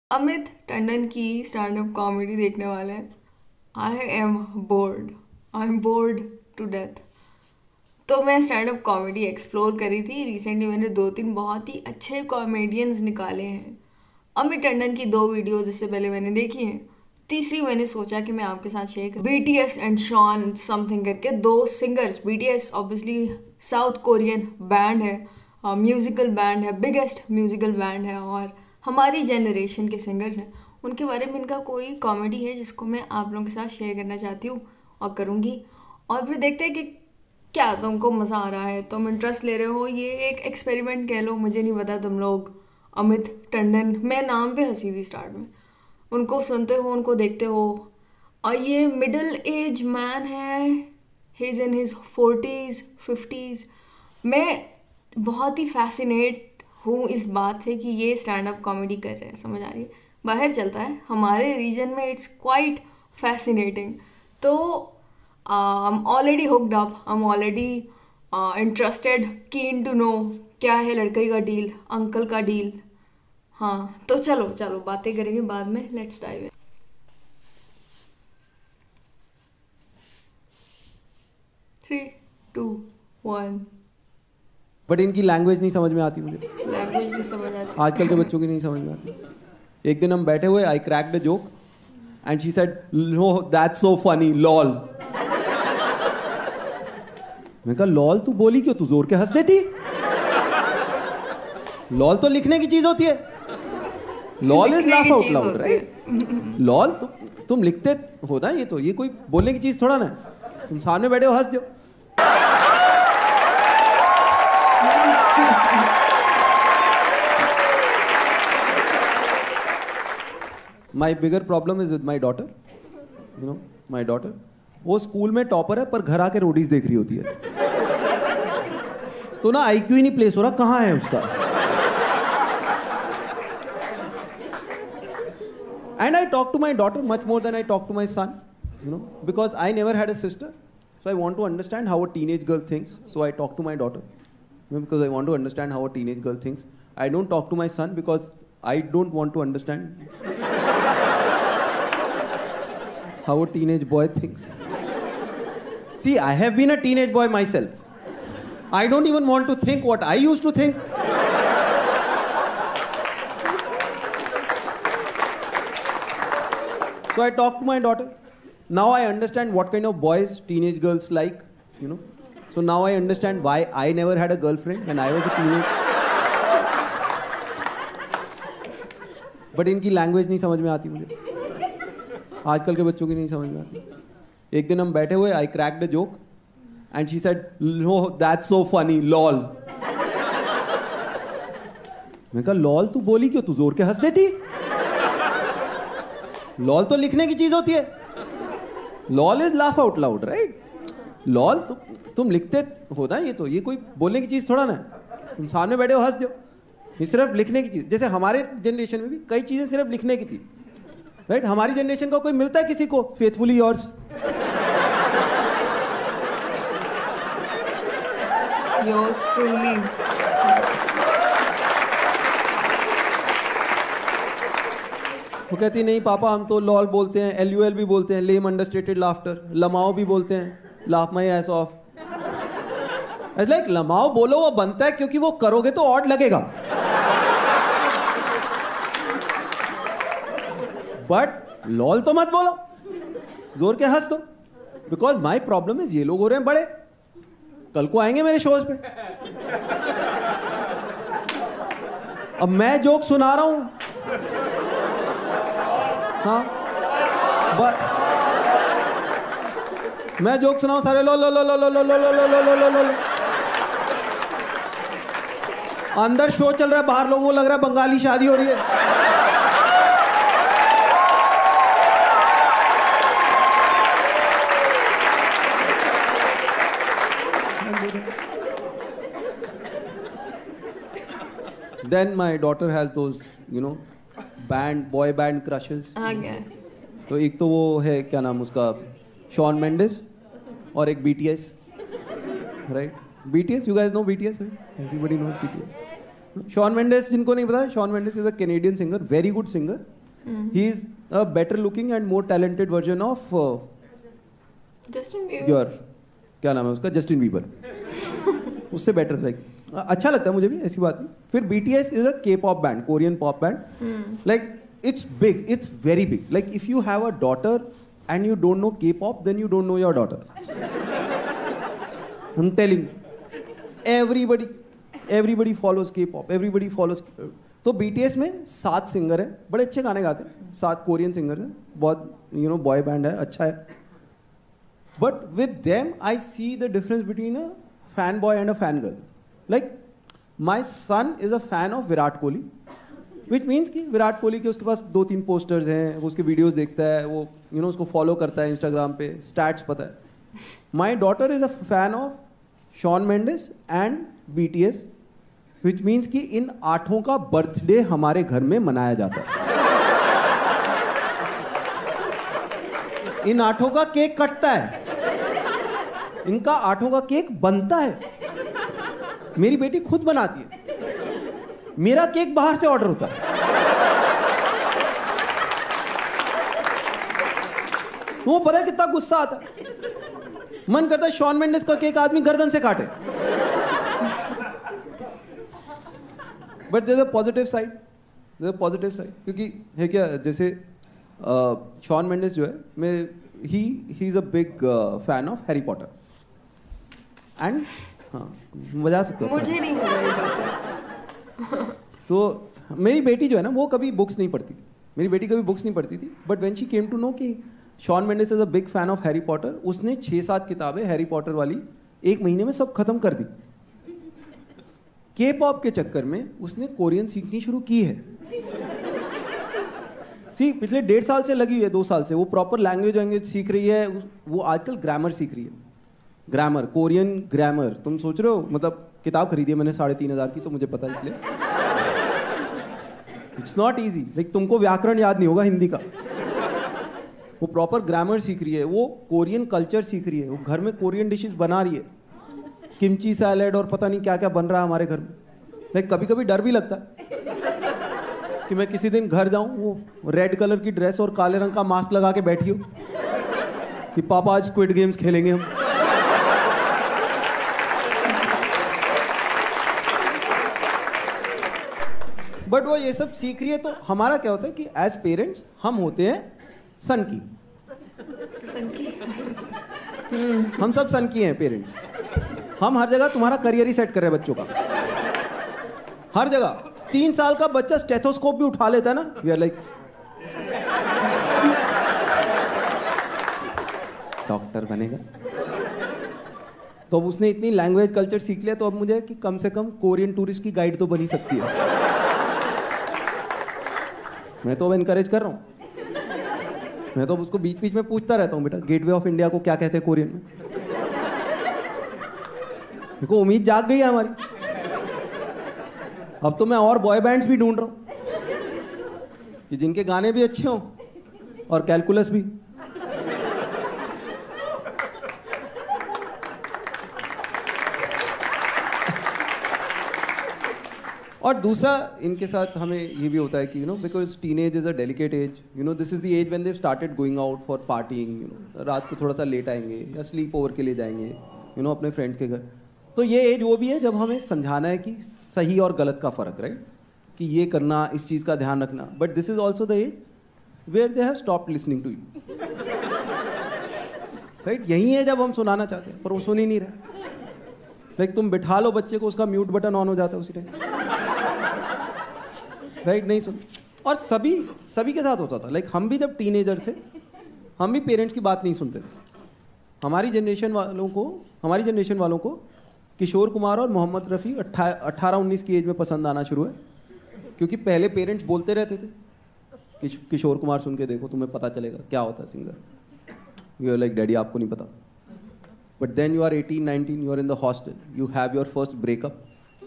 अमित टंडन की stand up comedy देखने वाले हैं। I am bored to death. तो मैं स्टैंड अप कॉमेडी एक्सप्लोर करी थी। रिसेंटली मैंने 2-3 बहुत ही अच्छे कॉमेडियंस निकाले हैं। अमित टंडन की 2 वीडियोस इससे पहले मैंने देखी हैं। तीसरी मैंने सोचा कि मैं आपके साथ शेयर करूं। BTS एंड शॉन समथिंग करके 2 singers. BTS obviously South Korean band है, म्यूजिकल बैंड है, बिगेस्ट म्यूजिकल बैंड है और हमारी जनरेशन के सिंगर्स हैं। उनके बारे में इनका कोई कॉमेडी है जिसको मैं आप लोगों के साथ शेयर करना चाहती हूँ और करूँगी। और फिर देखते हैं कि क्या तुमको मज़ा आ रहा है, तुम इंटरेस्ट ले रहे हो। ये एक एक्सपेरिमेंट कह लो, मुझे नहीं पता। तुम लोग अमित टंडन, मैं नाम पे हंसी थी स्टार्ट में, उनको सुनते हो, उनको देखते हो। और ये मिडिल एज मैन है, he is in his 40s 50s। मैं बहुत ही फैसिनेट हूँ इस बात से कि ये स्टैंड अप कॉमेडी कर रहे हैं। समझ आ रही है? बाहर चलता है, हमारे रीजन में इट्स क्वाइट फैसिनेटिंग। तो I am already hooked up, I am already interested, keen to know क्या है लड़के का डील, अंकल का डील। हाँ तो चलो चलो बातें करेंगे बाद में। Let's dive in. 3 2 1। बट इनकी लैंग्वेज नहीं समझ में आती मुझे। लैंग्वेज नहीं समझ आती आजकल के बच्चों की नहीं समझ में आती। एक दिन हम बैठे हुए, I cracked a joke and she said no that's so funny LOL. मैं कहा लॉल तू बोली क्यों, तू जोर के हंस देती। लॉल तो लिखने की चीज होती है। LOL is laugh out loud, right? LOL तुम लिखते हो ना, ये कोई बोलने की चीज थोड़ा ना। तुम सामने बैठे हो, हंस दो। My bigger problem is with my daughter. You know, my daughter. वो स्कूल में टॉपर है पर घर आके रोडीज देख रही होती है। तो ना IQ ही नहीं प्लेस हो रहा, कहाँ है उसका। And I talk to my daughter much more than I talk to my son. You know, because I never had a sister, so I want to understand how a teenage girl thinks. So I talk to my daughter, you know, because I want to understand how a teenage girl thinks. I don't talk to my son because I don't want to understand how a teenage boy thinks. See, I have been a teenage boy myself. I don't even want to think what I used to think. So I talk to my daughter. Now I understand what kind of boys teenage girls like, you know. So now I understand why I never had a girlfriend when I was a teenager. But इनकी language नहीं समझ में आती मुझे। आजकल के बच्चों की नहीं समझ में आती। एक दिन हम बैठे हुए, I cracked a joke and she said no that's so funny LOL. मैं कहा लॉल तू बोली क्यों, तू जोर के हंस देती। लॉल तो लिखने की चीज होती है। LOL is laugh out loud, right? LOL तुम लिखते हो ना, ये कोई बोलने की चीज थोड़ा ना। तुम सामने बैठे हो, हंस दो। ये सिर्फ लिखने की चीज। जैसे हमारे जनरेशन में भी कई चीजें सिर्फ लिखने की थी, राइट? हमारी जनरेशन का कोई मिलता है किसी को फेथफुली योर्स? Yours truly. वो कहती नहीं पापा, हम तो लॉल बोलते हैं, LUL भी बोलते हैं, लेम अंडरस्टेटेड लाफ्टर, लमाओ भी बोलते हैं, laugh my ass off. Like LMAO बोलो, वो बनता है क्योंकि वो करोगे तो ऑड लगेगा। बट लॉल तो मत बोलो, जोर के हंस दो। बिकॉज माई प्रॉब्लम इज ये लोग हो रहे हैं बड़े, कल को आएंगे मेरे शोज पे। अब मैं जोक सुना रहा हूं, हाँ, बट मैं जोक सुनाऊं, सारे लो लो लो लो लो लो लो लो लो लो लो लो लो। अंदर शो चल रहा है, बाहर लोगों को लग रहा है बंगाली शादी हो रही है। Then my daughter has those, you know, boy band crushes. आ गया। तो एक तो वो है, क्या नाम उसका, शॉन मेंडिस, और एक BTS, right? BTS, you guys know BTS, right? Everybody knows BTS. Shawn Mendes, जिनको नहीं पता, Shawn Mendes is a Canadian singer, very good singer, he is a better looking and more talented version of Justin Bieber. Your, क्या नाम है उसका, Justin Bieber. उससे better, like अच्छा लगता है मुझे भी, ऐसी बात नहीं। फिर BTS is a K-pop band, Korean pop band. Like it's big, it's very big. Like if you have a daughter and you don't know K-pop, then you don't know your daughter. I am telling, everybody follows K-pop, everybody follows. तो BTS में 7 singer हैं, बड़े अच्छे गाने गाते हैं, 7 Korean singer हैं, बहुत बॉय बैंड है, अच्छा है। But with them I see the difference between a fan boy and a fan girl. Like my son is a fan of Virat Kohli, which means कि विराट कोहली के उसके पास 2-3 पोस्टर्स हैं, वो उसके वीडियोस देखता है, वो उसको फॉलो करता है इंस्टाग्राम पे, स्टैट्स पता है। My daughter is a fan of Shawn Mendes and BTS, which means कि इन 8 का बर्थडे हमारे घर में मनाया जाता है। इन 8 का केक कटता है, इनका 8 का केक बनता है। मेरी बेटी खुद बनाती है, मेरा केक बाहर से ऑर्डर होता है। वो पता है कितना गुस्सा आता है, मन करता है शॉन मेंडिस का केक आदमी गर्दन से काटे। But there is a positive side, क्योंकि है क्या, जैसे शॉन मेंडिस जो है, मैं he is a big fan of Harry Potter and, हाँ बजा सकते हो, मुझे नहीं पता ये बात। तो मेरी बेटी जो है ना, वो कभी बुक्स नहीं पढ़ती थी, मेरी बेटी कभी बुक्स नहीं पढ़ती थी। But when she came to know कि Shawn Mendes is a big fan of Harry Potter, उसने 6-7 किताबें हैरी पॉटर वाली 1 महीने में सब खत्म कर दी। K-pop के चक्कर में उसने कोरियन सीखनी शुरू की है। पिछले 1.5 साल से लगी हुई है, 2 साल से वो प्रॉपर लैंग्वेज सीख रही है। वो आजकल ग्रामर सीख रही है, ग्रामर, कोरियन ग्रामर। तुम सोच रहे हो, मतलब किताब खरीदी है मैंने 3,500 की, तो मुझे पता है इसलिए। इट्स नॉट ईजी, लाइक तुमको व्याकरण याद नहीं होगा हिंदी का। वो प्रॉपर ग्रामर सीख रही है, वो कोरियन कल्चर सीख रही है, वो घर में कोरियन डिशेस बना रही है, किमची सैलेड और पता नहीं क्या क्या बन रहा है हमारे घर में। लाइक कभी कभी डर भी लगता है कि मैं किसी दिन घर जाऊं, वो रेड कलर की ड्रेस और काले रंग का मास्क लगा के बैठी हो कि पापा आज स्क्विड गेम्स खेलेंगे हम। बट वो ये सब सीख रही है, तो हमारा क्या होता है कि एज पेरेंट्स हम होते हैं सन की। हम सब सन की हैं पेरेंट्स। हम हर जगह तुम्हारा करियर ही सेट कर रहे हैं बच्चों का, हर जगह। 3 साल का बच्चा स्टेथोस्कोप भी उठा लेता है ना, वी आर लाइक डॉक्टर बनेगा। तो अब उसने इतनी लैंग्वेज कल्चर सीख लिया, तो अब मुझे कि कम से कम कोरियन टूरिस्ट की गाइड तो बन ही सकती है। मैं तो अब इनकरेज कर रहा हूँ, मैं तो उसको बीच बीच में पूछता रहता हूँ, बेटा गेटवे ऑफ इंडिया को क्या कहते हैं कोरियन में। देखो उम्मीद जाग गई है हमारी। अब तो मैं और बॉय बैंड्स भी ढूंढ रहा हूँ कि जिनके गाने भी अच्छे हों और कैलकुलस भी। और दूसरा इनके साथ हमें ये भी होता है कि because teenage is a delicate age, this is the age when they started going out for partying, रात को थोड़ा सा लेट आएंगे या स्लीप ओवर के लिए जाएंगे अपने फ्रेंड्स के घर। तो ये एज वो भी है जब हमें समझाना है कि सही और गलत का फ़र्क, राइट, कि ये करना, इस चीज़ का ध्यान रखना। But this is also the age where they have stopped listening to you, right. यही है जब हम सुनाना चाहते हैं पर वो सुन ही नहीं रहा। लाइक तुम बिठा लो बच्चे को, उसका म्यूट बटन ऑन हो जाता है उसी टाइम, राइट, नहीं सुन। और सभी के साथ होता था। लाइक हम भी जब टीनेजर थे, हम भी पेरेंट्स की बात नहीं सुनते थे। हमारी जनरेशन वालों को किशोर कुमार और मोहम्मद रफ़ी 18-19 की एज में पसंद आना शुरू है, क्योंकि पहले पेरेंट्स बोलते रहते थे कि किशोर कुमार सुन के देखो, तुम्हें पता चलेगा क्या होता है singer. You are like daddy आपको नहीं पता। But then you are 18-19, you are in the hostel, you have your first breakup,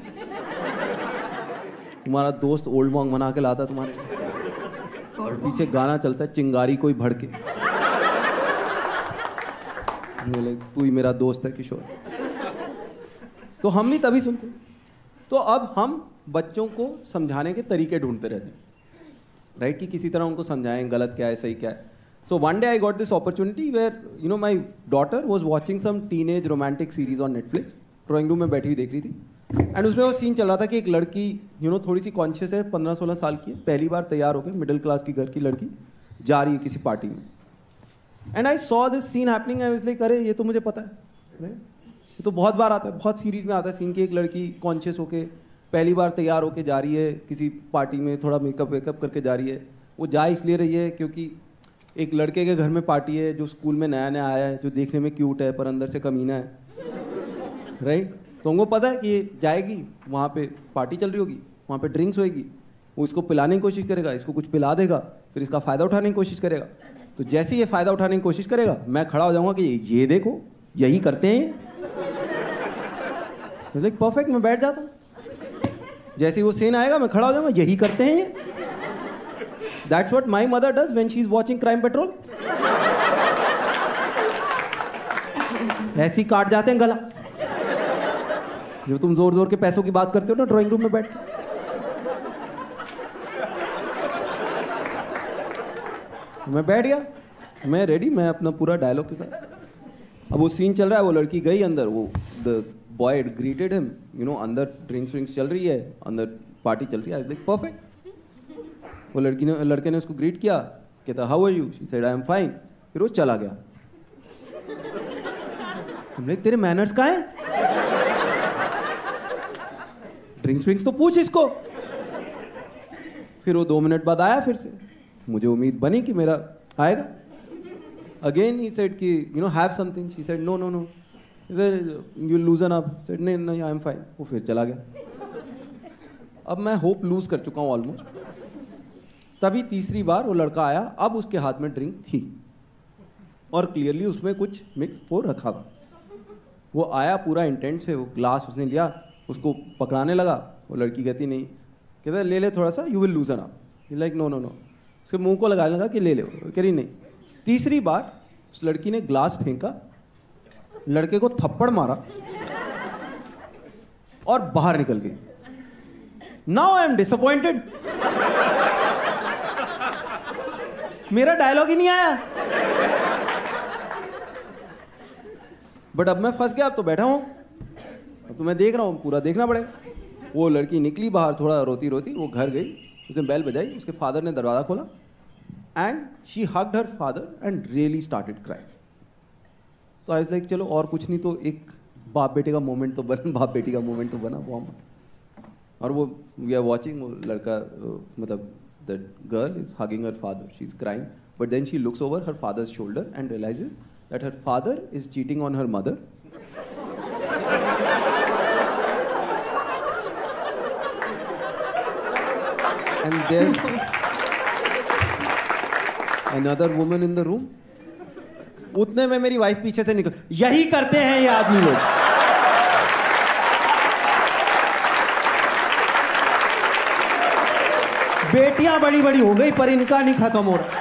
तुम्हारा दोस्त ओल्ड मॉन्ग बना के लाता है तुम्हारे और पीछे गाना चलता है चिंगारी कोई भड़के, तू ही मेरा दोस्त है किशोर। तो हम भी तभी सुनते। तो अब हम बच्चों को समझाने के तरीके ढूंढते रहते हैं राइट, कि किसी तरह उनको समझाएं गलत क्या है सही क्या है. So one day I got this opportunity where you know my daughter was watching some teenage romantic series on Netflix. Drawing room में बैठी हुई देख रही थी एंड उसमें वो सीन चल रहा था कि एक लड़की यू नो थोड़ी सी कॉन्शियस है, 15-16 साल की है, पहली बार तैयार होकर मिडिल क्लास की घर की लड़की जा रही है किसी पार्टी में. And I saw this scene happening. I was like अरे ये तो मुझे पता है, राइट, ये तो बहुत बार आता है, बहुत सीरीज में आता है सीन कि एक लड़की कॉन्शियस होके पहली बार तैयार होके जा रही है किसी पार्टी में, थोड़ा मेकअप वेकअप करके जा रही है. वो जा इसलिए रही है क्योंकि एक लड़के के घर में पार्टी है जो स्कूल में नया नया आया है, जो देखने में क्यूट है पर अंदर से कमीना है, राइट. तो उनको पता है कि ये जाएगी वहाँ पे पार्टी चल रही होगी, वहाँ पे ड्रिंक्स होएगी, वो इसको पिलाने की कोशिश करेगा, इसको कुछ पिला देगा, फिर इसका फ़ायदा उठाने की कोशिश करेगा. तो जैसे ही ये फ़ायदा उठाने की कोशिश करेगा मैं खड़ा हो जाऊँगा कि ये देखो यही करते हैं. लाइक परफेक्ट, मैं बैठ जाता हूँ. जैसे ही वो सीन आएगा मैं खड़ा हो जाऊँगा, यही करते हैं. That's what my mother does when she is watching Crime Patrol. ऐसे ही काट जाते हैं गला जो तुम जोर जोर के पैसों की बात करते हो ना ड्राइंग रूम में बैठ के. मैं बैठ गया, मैं रेडी, मैं अपना पूरा डायलॉग के साथ. अब वो सीन चल रहा है, वो लड़की गई अंदर, वो the boy greeted him, you know अंदर ड्रिंक्स चल रही है, अंदर पार्टी चल रही है. Like perfect. वो लड़के ने उसको ग्रीट किया, कहता how are you, she said I am fine. फिर वो चला गया. हमने तेरे मैनर्स कहाँ हैं? ड्रिंक्स तो पूछ इसको. फिर वो 2 मिनट बाद आया फिर से. मुझे उम्मीद बनी कि मेरा आएगा. अगेन ही सेड कि you know have something. She said no no no. You loosen up. Said नहीं नहीं आई एम फाइन. वो फिर चला गया. अब मैं होप लूज कर चुका हूँ ऑलमोस्ट. तभी तीसरी बार वो लड़का आया. अब उसके हाथ में ड्रिंक थी और क्लियरली उसमें कुछ मिक्स हो रखा था. वो आया पूरा इंटेंट से, वो ग्लास उसने लिया, उसको पकड़ाने लगा. वो लड़की कहती नहीं, कहता ले ले थोड़ा सा, you will loosen up. Like no no no. उसके मुंह को लगाने लगा कि ले ले. कह रही नहीं. तीसरी बार उस लड़की ने ग्लास फेंका, लड़के को थप्पड़ मारा और बाहर निकल गई. Now I am disappointed. मेरा डायलॉग ही नहीं आया. बट अब मैं फंस गया. अब तो बैठा हूं, अब तो मैं देख रहा हूँ, पूरा देखना पड़ेगा. वो लड़की निकली बाहर थोड़ा रोती रोती. वो घर गई, उसने बेल बजाई, उसके फादर ने दरवाज़ा खोला and she hugged her father and really started crying. तो आई वाज लाइक चलो और कुछ नहीं तो एक बाप बेटे का मोमेंट तो बना, बाप बेटी का मोमेंट तो बना वो. और वो वी आर वॉचिंग, वो लड़का मतलब the girl is hugging her father, she is crying, but then she looks over her father's shoulder and realises that her father is cheating on her mother. And there's another woman in the room. उतने में मेरी wife पीछे से निकल, यही करते हैं ये आदमी लोग. बेटियां बड़ी बड़ी हो गई पर इनका नहीं खत्म हो रहा.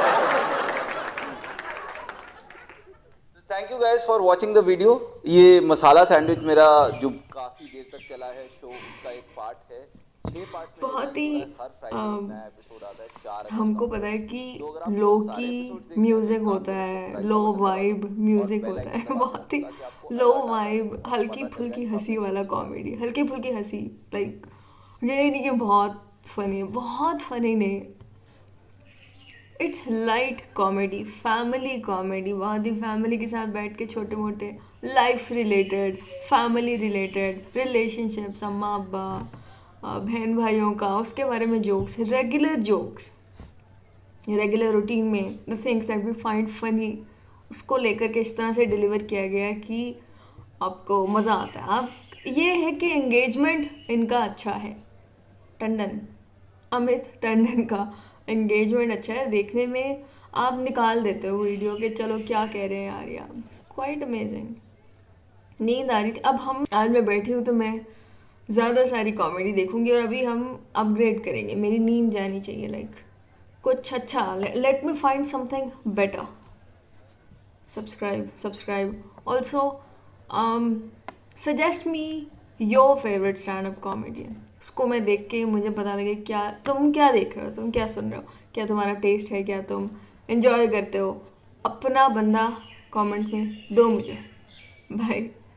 Thank you guys for watching the video. ये मसाला सैंडविच मेरा जो काफी देर तक चला है शो, उसका एक पार्ट है. 6 पार्ट बहुत ही नया एपिसोड आता है. 4 हमको पता है कि लो की म्यूजिक होता है, लो वाइब म्यूजिक होता है, बहुत ही लो वाइब, हल्की फुल्की हंसी वाला कॉमेडी, हल्की फुल्की हंसी. लाइक ये नहीं कि बहुत फनी, बहुत फनी नहीं. It's light comedy, family comedy, बहुत ही फैमिली के साथ बैठ के छोटे मोटे life related, family related, relationships, अम्मा अब्बा, बहन भाइयों का, उसके बारे में jokes, regular jokes, regular routine में the things that we find funny, उसको लेकर के इस तरह से डिलीवर किया गया है कि आपको मज़ा आता है. आप ये है कि एंगेजमेंट इनका अच्छा है. टंडन, अमित टंडन का एंगेजमेंट अच्छा है. देखने में आप निकाल देते हो वीडियो के, चलो क्या कह रहे हैं यार, यार क्वाइट अमेजिंग. नींद आ रही थी. अब आज मैं बैठी हूँ तो मैं ज़्यादा सारी कॉमेडी देखूंगी और अभी हम अपग्रेड करेंगे. मेरी नींद जानी चाहिए. लाइक कुछ अच्छा, let me find something better. Subscribe also. Suggest me your favourite stand up comedian. उसको मैं देख के मुझे पता लगे क्या तुम क्या देख रहे हो, तुम क्या सुन रहे हो, क्या तुम्हारा टेस्ट है, क्या तुम एंजॉय करते हो। अपना बंदा कमेंट में दो मुझे। बाय।